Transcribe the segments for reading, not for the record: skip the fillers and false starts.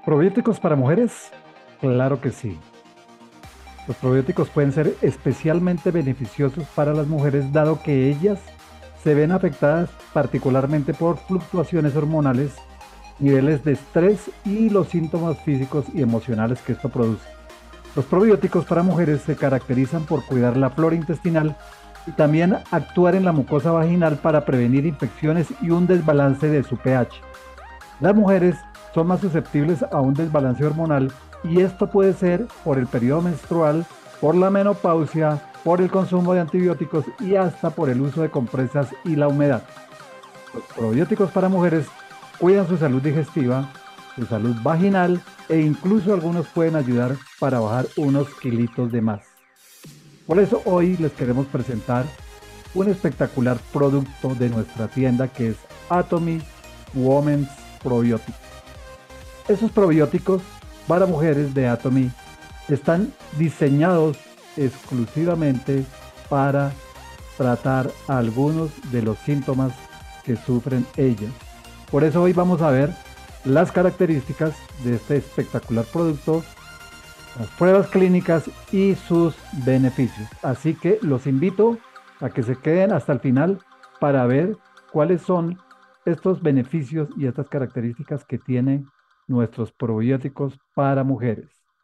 ¿Probióticos para mujeres? Claro que sí. Los probióticos pueden ser especialmente beneficiosos para las mujeres dado que ellas se ven afectadas particularmente por fluctuaciones hormonales, niveles de estrés y los síntomas físicos y emocionales que esto produce. Los probióticos para mujeres se caracterizan por cuidar la flora intestinal y también actuar en la mucosa vaginal para prevenir infecciones y un desbalance de su pH. Las mujeres son más susceptibles a un desbalance hormonal y esto puede ser por el periodo menstrual, por la menopausia, por el consumo de antibióticos y hasta por el uso de compresas y la humedad. Los probióticos para mujeres cuidan su salud digestiva, su salud vaginal e incluso algunos pueden ayudar para bajar unos kilitos de más. Por eso hoy les queremos presentar un espectacular producto de nuestra tienda que es Atomy Women's Probiotics. Esos probióticos para mujeres de Atomy están diseñados exclusivamente para tratar algunos de los síntomas que sufren ellas. Por eso hoy vamos a ver las características de este espectacular producto, las pruebas clínicas y sus beneficios. Así que los invito a que se queden hasta el final para ver cuáles son estos beneficios y estas características que tienen nuestros probióticos para mujeres.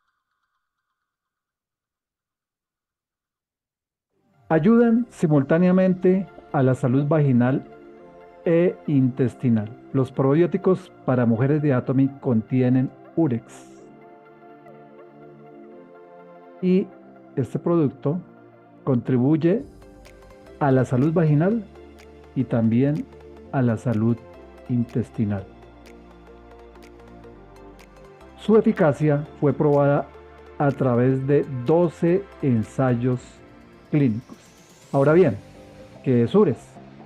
Ayudan simultáneamente a la salud vaginal e intestinal. Los probióticos para mujeres de Atomy contienen Urex. Y este producto contribuye a la salud vaginal y también a la salud intestinal. Su eficacia fue probada a través de 12 ensayos clínicos. Ahora bien, ¿qué es Urex?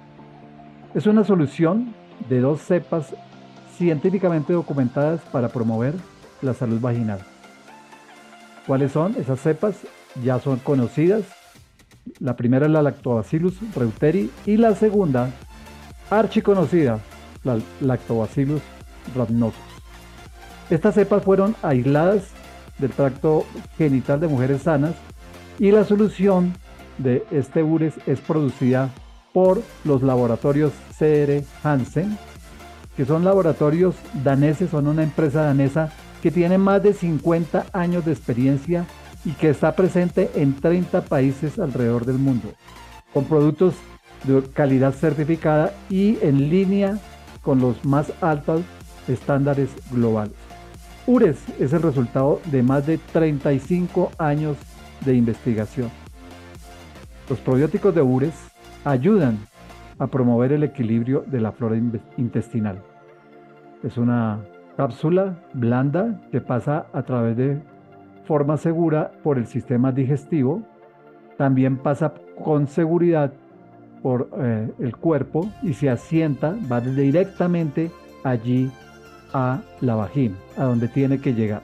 Es una solución de 2 cepas científicamente documentadas para promover la salud vaginal. ¿Cuáles son esas cepas? Ya son conocidas. La primera es la Lactobacillus reuteri y la segunda, archiconocida, la Lactobacillus rhamnosus. Estas cepas fueron aisladas del tracto genital de mujeres sanas y la solución de este Urex es producida por los laboratorios C.R. Hansen, que son laboratorios daneses, son una empresa danesa que tiene más de 50 años de experiencia y que está presente en 30 países alrededor del mundo, con productos de calidad certificada y en línea con los más altos estándares globales. Urex es el resultado de más de 35 años de investigación. Los probióticos de Urex ayudan a promover el equilibrio de la flora intestinal. Es una cápsula blanda que pasa a través de forma segura por el sistema digestivo. También pasa con seguridad por el cuerpo y se asienta, va directamente allí a la vagina, a donde tiene que llegar.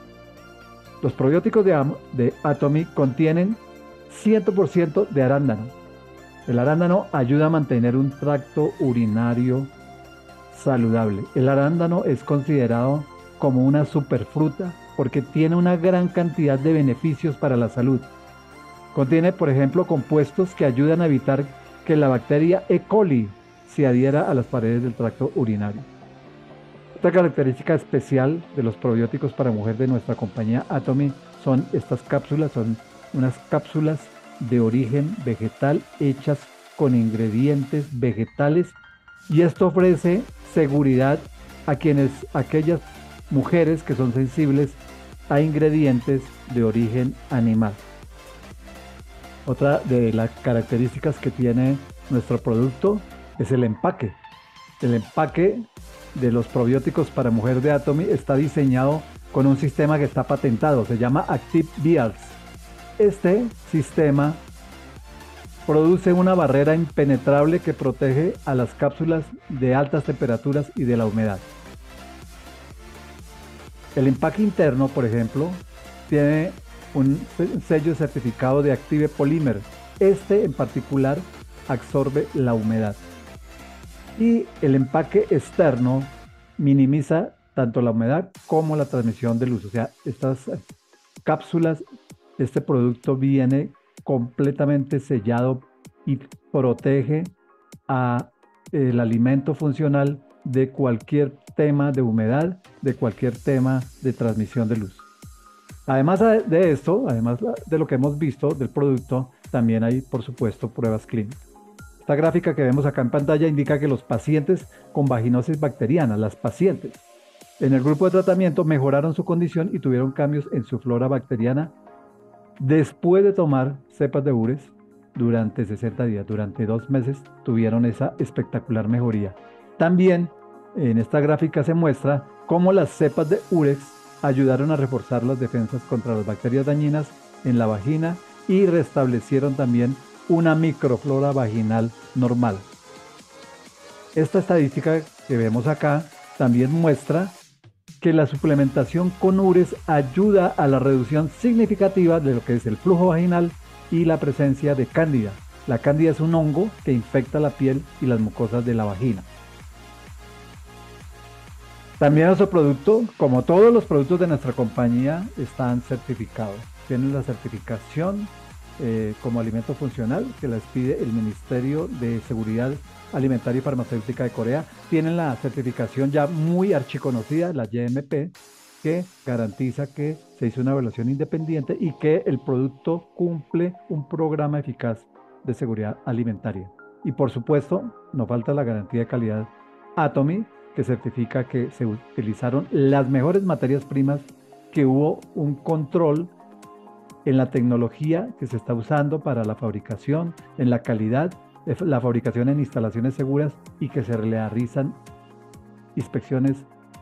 Los probióticos de Atomy contienen 100% de arándano. El arándano ayuda a mantener un tracto urinario saludable. El arándano es considerado como una superfruta porque tiene una gran cantidad de beneficios para la salud. Contiene, por ejemplo, compuestos que ayudan a evitar que la bacteria E. coli se adhiera a las paredes del tracto urinario. Otra característica especial de los probióticos para mujer de nuestra compañía Atomy son estas cápsulas, son unas cápsulas de origen vegetal hechas con ingredientes vegetales y esto ofrece seguridad a aquellas mujeres que son sensibles a ingredientes de origen animal. Otra de las características que tiene nuestro producto es el empaque. El empaque de los probióticos para mujer de Atomy está diseñado con un sistema que está patentado, se llama Active Vials. Este sistema produce una barrera impenetrable que protege a las cápsulas de altas temperaturas y de la humedad. El empaque interno, por ejemplo, tiene un sello certificado de Active Polymer. Este en particular absorbe la humedad. Y el empaque externo minimiza tanto la humedad como la transmisión de luz. O sea, estas cápsulas, este producto viene completamente sellado y protege a el alimento funcional de cualquier tema de humedad, de cualquier tema de transmisión de luz. Además de esto, además de lo que hemos visto del producto, también hay, por supuesto, pruebas clínicas. Esta gráfica que vemos acá en pantalla indica que los pacientes con vaginosis bacteriana, las pacientes en el grupo de tratamiento, mejoraron su condición y tuvieron cambios en su flora bacteriana después de tomar cepas de Ures durante 60 días. Durante 2 meses tuvieron esa espectacular mejoría. También en esta gráfica se muestra cómo las cepas de Urex ayudaron a reforzar las defensas contra las bacterias dañinas en la vagina y restablecieron también una microflora vaginal normal. Esta estadística que vemos acá también muestra que la suplementación con Ures ayuda a la reducción significativa de lo que es el flujo vaginal y la presencia de cándida. La cándida es un hongo que infecta la piel y las mucosas de la vagina. También nuestro producto, como todos los productos de nuestra compañía, están certificados. Tienen la certificación como alimento funcional que las pide el Ministerio de Seguridad Alimentaria y Farmacéutica de Corea. Tienen la certificación ya muy archiconocida, la GMP, que garantiza que se hizo una evaluación independiente y que el producto cumple un programa eficaz de seguridad alimentaria. Y por supuesto, no falta la garantía de calidad Atomy, que certifica que se utilizaron las mejores materias primas, que hubo un control en la tecnología que se está usando para la fabricación, en la calidad, la fabricación en instalaciones seguras y que se realizan inspecciones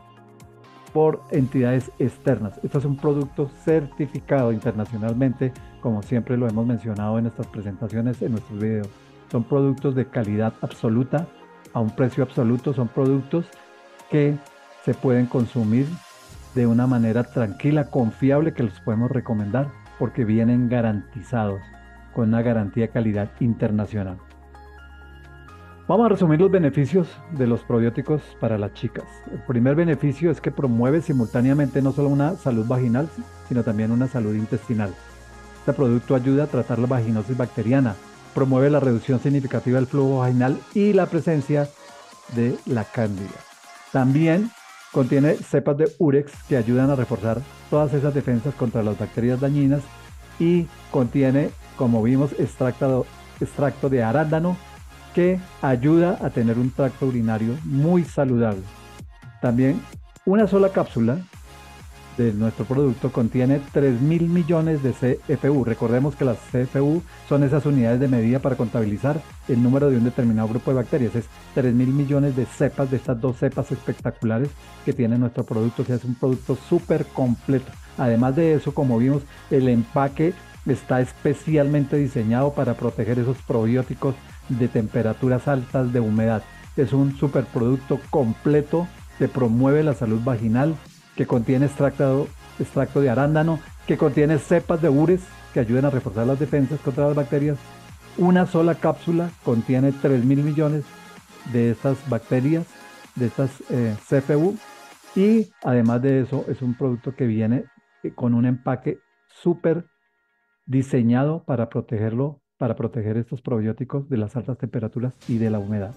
por entidades externas. Esto es un producto certificado internacionalmente, como siempre lo hemos mencionado en nuestras presentaciones, en nuestros videos. Son productos de calidad absoluta, a un precio absoluto, son productos que se pueden consumir de una manera tranquila, confiable, que los podemos recomendar porque vienen garantizados con una garantía de calidad internacional. Vamos a resumir los beneficios de los probióticos para las chicas. El primer beneficio es que promueve simultáneamente no solo una salud vaginal, sino también una salud intestinal. Este producto ayuda a tratar la vaginosis bacteriana, promueve la reducción significativa del flujo vaginal y la presencia de la cándida. También contiene cepas de Urex que ayudan a reforzar todas esas defensas contra las bacterias dañinas y contiene, como vimos, extracto de arándano que ayuda a tener un tracto urinario muy saludable. También una sola cápsula de nuestro producto contiene 3.000 millones de CFU. Recordemos que las CFU son esas unidades de medida para contabilizar el número de un determinado grupo de bacterias. Es 3.000 millones de cepas, de estas 2 cepas espectaculares que tiene nuestro producto. O sea, es un producto súper completo. Además de eso, como vimos, el empaque está especialmente diseñado para proteger esos probióticos de temperaturas altas, de humedad. Es un superproducto completo que promueve la salud vaginal, que contiene extracto de arándano, que contiene cepas de Ures que ayudan a reforzar las defensas contra las bacterias. Una sola cápsula contiene 3.000 millones de estas bacterias, de estas CFU, y además de eso es un producto que viene con un empaque súper diseñado para protegerlo, para proteger estos probióticos de las altas temperaturas y de la humedad.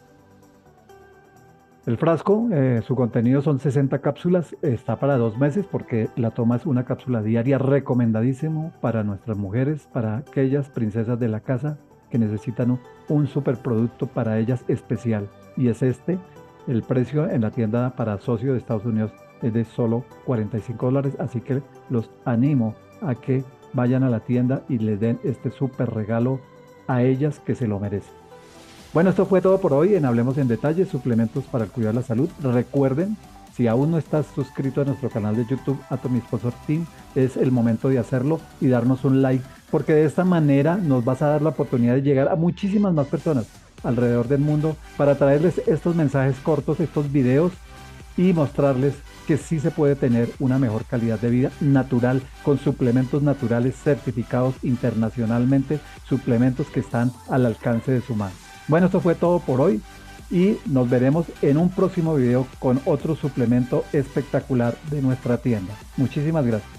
El frasco, su contenido son 60 cápsulas, está para 2 meses porque la toma es una cápsula diaria, recomendadísimo para nuestras mujeres, para aquellas princesas de la casa que necesitan un superproducto para ellas especial. Y es el precio en la tienda para socio de Estados Unidos es de solo $45, así que los animo a que vayan a la tienda y les den este súper regalo a ellas que se lo merecen. Bueno, esto fue todo por hoy en Hablemos en Detalle, suplementos para el cuidado de la salud. Recuerden, si aún no estás suscrito a nuestro canal de YouTube, Atomy Sponsor Team, es el momento de hacerlo y darnos un like, porque de esta manera nos vas a dar la oportunidad de llegar a muchísimas más personas alrededor del mundo para traerles estos mensajes cortos, estos videos y mostrarles que sí se puede tener una mejor calidad de vida natural con suplementos naturales certificados internacionalmente, suplementos que están al alcance de su mano. Bueno, esto fue todo por hoy. y nos veremos en un próximo video con otro suplemento espectacular de nuestra tienda. Muchísimas gracias.